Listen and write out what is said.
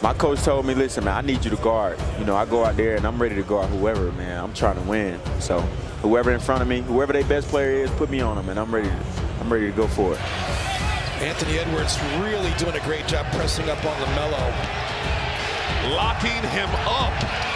My coach told me, listen, man, I need you to guard. You know, I go out there and I'm ready to guard whoever, man. I'm trying to win. So whoever in front of me, whoever their best player is, put me on them, and I'm ready to go for it. Anthony Edwards really doing a great job pressing up on LaMelo. Locking him up.